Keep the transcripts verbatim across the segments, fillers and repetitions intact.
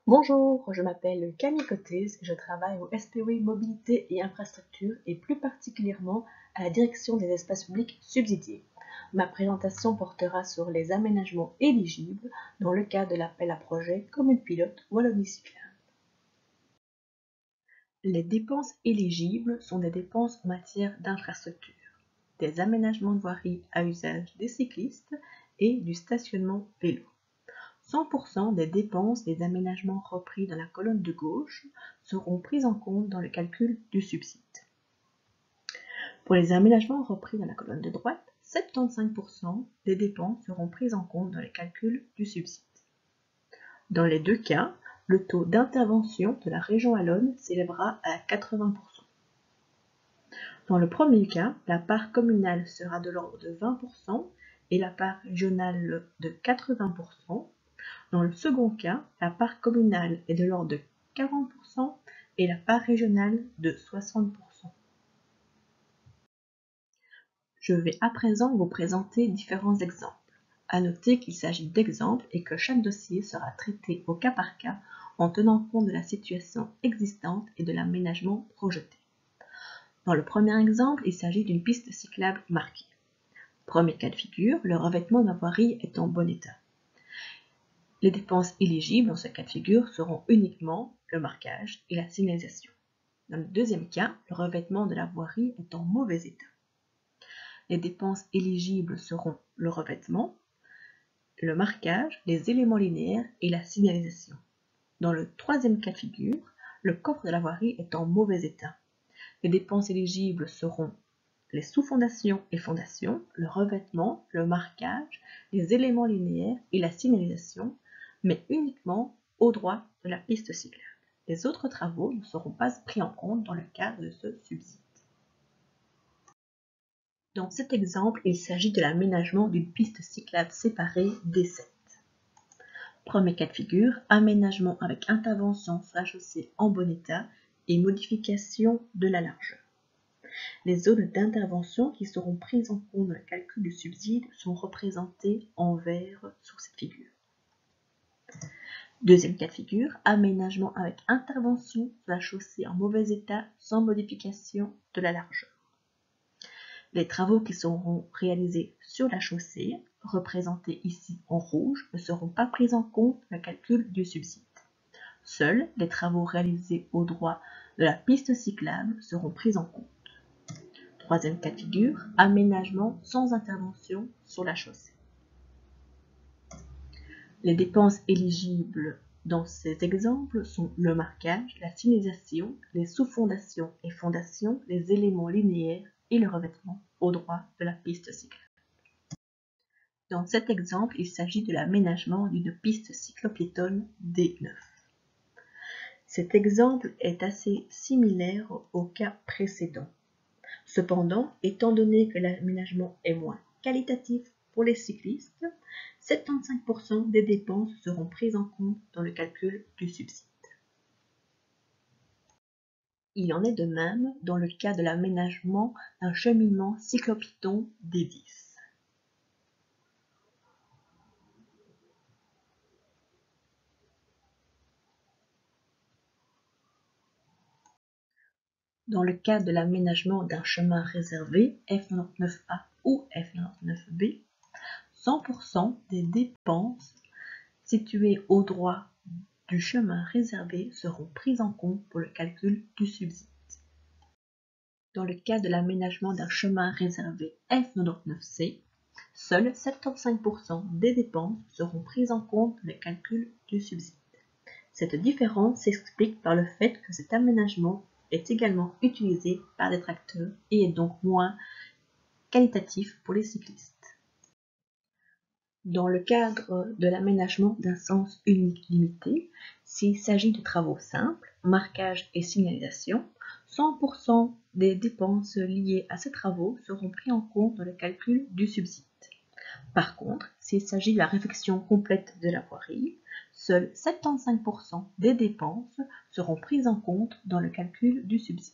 Bonjour, je m'appelle Camille Cottez, je travaille au S P O I Mobilité et Infrastructure et plus particulièrement à la direction des espaces publics subsidiés. Ma présentation portera sur les aménagements éligibles dans le cadre de l'appel à projet Commune Pilote Wallonie Cyclable. Les dépenses éligibles sont des dépenses en matière d'infrastructure, des aménagements de voirie à usage des cyclistes et du stationnement vélo. cent pour cent des dépenses des aménagements repris dans la colonne de gauche seront prises en compte dans le calcul du subside. Pour les aménagements repris dans la colonne de droite, soixante-quinze pour cent des dépenses seront prises en compte dans le calcul du subside. Dans les deux cas, le taux d'intervention de la région wallonne s'élèvera à quatre-vingts pour cent. Dans le premier cas, la part communale sera de l'ordre de vingt pour cent et la part régionale de quatre-vingts pour cent. Dans le second cas, la part communale est de l'ordre de quarante pour cent et la part régionale de soixante pour cent. Je vais à présent vous présenter différents exemples. À noter qu'il s'agit d'exemples et que chaque dossier sera traité au cas par cas en tenant compte de la situation existante et de l'aménagement projeté. Dans le premier exemple, il s'agit d'une piste cyclable marquée. Premier cas de figure, le revêtement de la voirie est en bon état. Les dépenses éligibles dans ce cas de figure seront uniquement le marquage et la signalisation. Dans le deuxième cas, le revêtement de la voirie est en mauvais état. Les dépenses éligibles seront le revêtement, le marquage, les éléments linéaires et la signalisation. Dans le troisième cas de figure, le coffre de la voirie est en mauvais état. Les dépenses éligibles seront les sous-fondations et fondations, le revêtement, le marquage, les éléments linéaires et la signalisation, mais uniquement au droit de la piste cyclable. Les autres travaux ne seront pas pris en compte dans le cadre de ce subside. Dans cet exemple, il s'agit de l'aménagement d'une piste cyclable séparée D sept. Premier cas de figure, aménagement avec intervention sur la chaussée en bon état et modification de la largeur. Les zones d'intervention qui seront prises en compte dans le calcul du subside sont représentées en vert sur cette figure. Deuxième cas de figure, aménagement avec intervention sur la chaussée en mauvais état sans modification de la largeur. Les travaux qui seront réalisés sur la chaussée, représentés ici en rouge, ne seront pas pris en compte dans le calcul du subside. Seuls les travaux réalisés au droit de la piste cyclable seront pris en compte. Troisième cas de figure, aménagement sans intervention sur la chaussée. Les dépenses éligibles dans ces exemples sont le marquage, la signalisation, les sous-fondations et fondations, les éléments linéaires et le revêtement au droit de la piste cyclable. Dans cet exemple, il s'agit de l'aménagement d'une piste cyclopiétonne D neuf. Cet exemple est assez similaire au cas précédent. Cependant, étant donné que l'aménagement est moins qualitatif pour les cyclistes, soixante-quinze pour cent des dépenses seront prises en compte dans le calcul du subside. Il en est de même dans le cas de l'aménagement d'un cheminement cyclopiéton D dix. Dans le cas de l'aménagement d'un chemin réservé F quatre-vingt-dix-neuf A ou F quatre-vingt-dix-neuf B, cent pour cent des dépenses situées au droit du chemin réservé seront prises en compte pour le calcul du subside. Dans le cas de l'aménagement d'un chemin réservé F quatre-vingt-dix-neuf C, seuls soixante-quinze pour cent des dépenses seront prises en compte dans le calcul du subside. Cette différence s'explique par le fait que cet aménagement est également utilisé par des tracteurs et est donc moins qualitatif pour les cyclistes. Dans le cadre de l'aménagement d'un sens unique limité, s'il s'agit de travaux simples, marquage et signalisation, cent pour cent des dépenses liées à ces travaux seront pris en compte dans le calcul du subside. Par contre, s'il s'agit de la réfection complète de la voirie, seuls soixante-quinze pour cent des dépenses seront prises en compte dans le calcul du subside.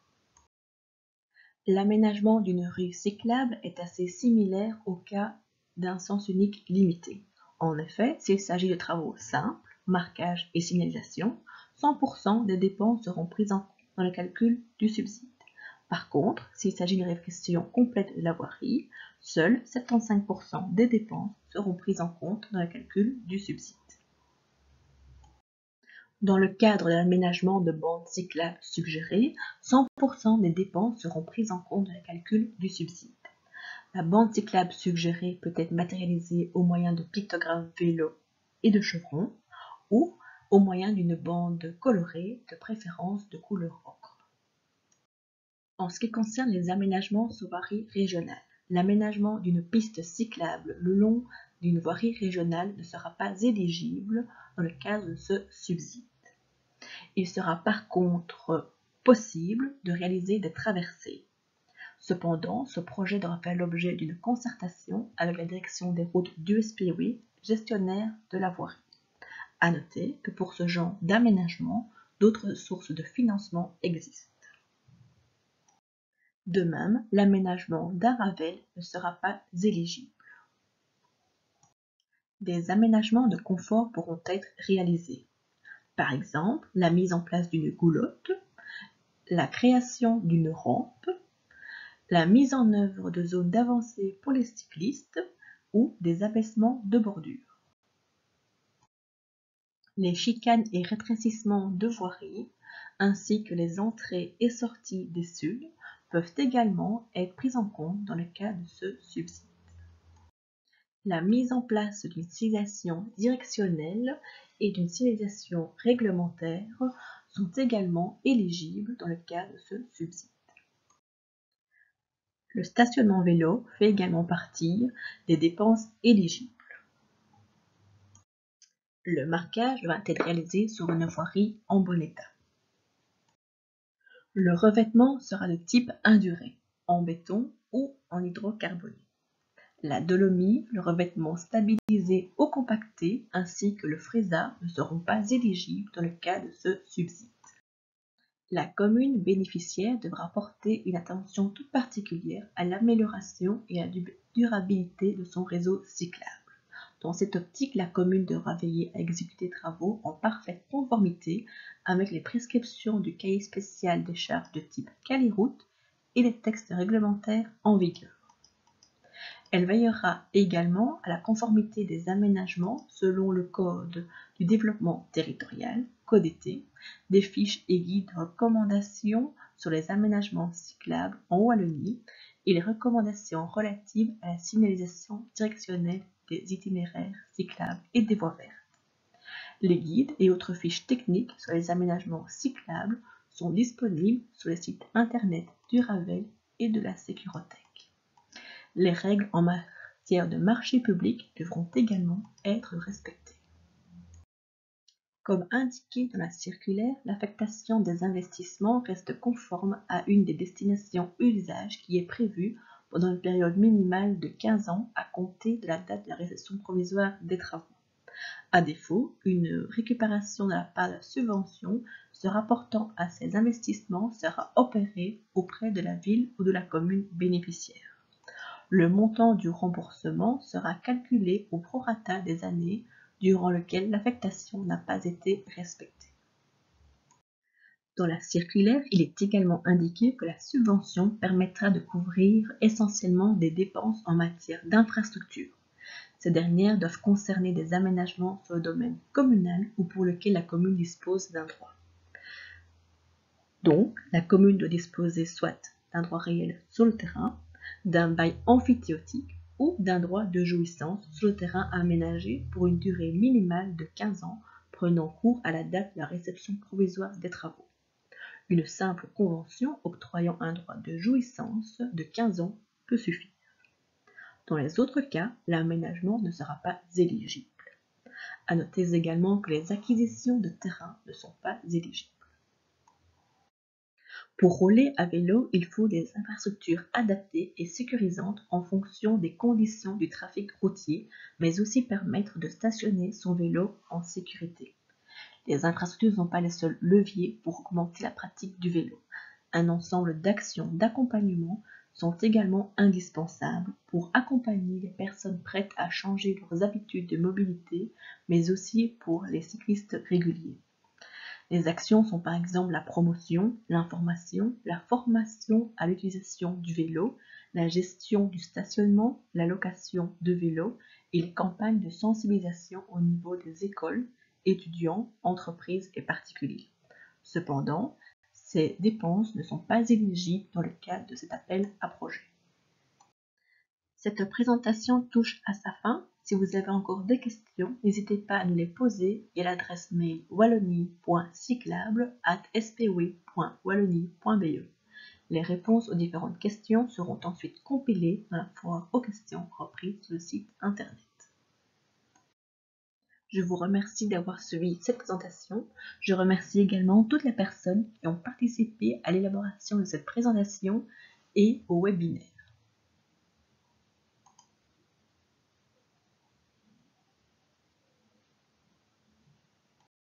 L'aménagement d'une rue cyclable est assez similaire au cas d'un sens unique limité. En effet, s'il s'agit de travaux simples, marquage et signalisation, cent pour cent des dépenses seront prises en compte dans le calcul du subside. Par contre, s'il s'agit d'une réfection complète de la voirie, seuls soixante-quinze pour cent des dépenses seront prises en compte dans le calcul du subside. Dans le cadre de l'aménagement de bandes cyclables suggérées, cent pour cent des dépenses seront prises en compte dans le calcul du subside. La bande cyclable suggérée peut être matérialisée au moyen de pictogrammes vélos et de chevrons ou au moyen d'une bande colorée, de préférence de couleur ocre. En ce qui concerne les aménagements sur voirie régionale, l'aménagement d'une piste cyclable le long d'une voirie régionale ne sera pas éligible dans le cadre de ce subside. Il sera par contre possible de réaliser des traversées. Cependant, ce projet devra faire l'objet d'une concertation avec la direction des routes d'U S P W, gestionnaire de la voirie. À noter que pour ce genre d'aménagement, d'autres sources de financement existent. De même, l'aménagement d'un ravel ne sera pas éligible. Des aménagements de confort pourront être réalisés. Par exemple, la mise en place d'une goulotte, la création d'une rampe, la mise en œuvre de zones d'avancée pour les cyclistes ou des abaissements de bordure. Les chicanes et rétrécissements de voirie, ainsi que les entrées et sorties des S U L, peuvent également être prises en compte dans le cas de ce subside. La mise en place d'une signalisation directionnelle et d'une signalisation réglementaire sont également éligibles dans le cas de ce subside. Le stationnement vélo fait également partie des dépenses éligibles. Le marquage doit être réalisé sur une voirie en bon état. Le revêtement sera de type induré, en béton ou en hydrocarboné. La dolomie, le revêtement stabilisé ou compacté, ainsi que le frézat ne seront pas éligibles dans le cas de ce subside. La commune bénéficiaire devra porter une attention toute particulière à l'amélioration et à la durabilité de son réseau cyclable. Dans cette optique, la commune devra veiller à exécuter des travaux en parfaite conformité avec les prescriptions du cahier spécial des charges de type Caliroute et les textes réglementaires en vigueur. Elle veillera également à la conformité des aménagements selon le Code du développement territorial, CODET, des fiches et guides de recommandations sur les aménagements cyclables en Wallonie et les recommandations relatives à la signalisation directionnelle des itinéraires cyclables et des voies vertes. Les guides et autres fiches techniques sur les aménagements cyclables sont disponibles sur les sites internet du Ravel et de la Sécurotech. Les règles en matière de marché public devront également être respectées. Comme indiqué dans la circulaire, l'affectation des investissements reste conforme à une des destinations usage qui est prévue pendant une période minimale de quinze ans à compter de la date de la réception provisoire des travaux. À défaut, une récupération de la part de la subvention se rapportant à ces investissements sera opérée auprès de la ville ou de la commune bénéficiaire. Le montant du remboursement sera calculé au prorata des années durant lesquelles l'affectation n'a pas été respectée. Dans la circulaire, il est également indiqué que la subvention permettra de couvrir essentiellement des dépenses en matière d'infrastructure. Ces dernières doivent concerner des aménagements sur le domaine communal ou pour lequel la commune dispose d'un droit. Donc, la commune doit disposer soit d'un droit réel sur le terrain, d'un bail amphithéotique ou d'un droit de jouissance sur le terrain aménagé pour une durée minimale de quinze ans prenant cours à la date de la réception provisoire des travaux. Une simple convention octroyant un droit de jouissance de quinze ans peut suffire. Dans les autres cas, l'aménagement ne sera pas éligible. À noter également que les acquisitions de terrain ne sont pas éligibles. Pour rouler à vélo, il faut des infrastructures adaptées et sécurisantes en fonction des conditions du trafic routier, mais aussi permettre de stationner son vélo en sécurité. Les infrastructures ne sont pas les seuls leviers pour augmenter la pratique du vélo. Un ensemble d'actions d'accompagnement sont également indispensables pour accompagner les personnes prêtes à changer leurs habitudes de mobilité, mais aussi pour les cyclistes réguliers. Les actions sont par exemple la promotion, l'information, la formation à l'utilisation du vélo, la gestion du stationnement, la location de vélos et les campagnes de sensibilisation au niveau des écoles, étudiants, entreprises et particuliers. Cependant, ces dépenses ne sont pas éligibles dans le cadre de cet appel à projet. Cette présentation touche à sa fin. Si vous avez encore des questions, n'hésitez pas à nous les poser via l'adresse mail wallonie point cyclable arobase s p w point wallonie point b e. Les réponses aux différentes questions seront ensuite compilées dans la foire aux questions reprise sur le site internet. Je vous remercie d'avoir suivi cette présentation. Je remercie également toutes les personnes qui ont participé à l'élaboration de cette présentation et au webinaire.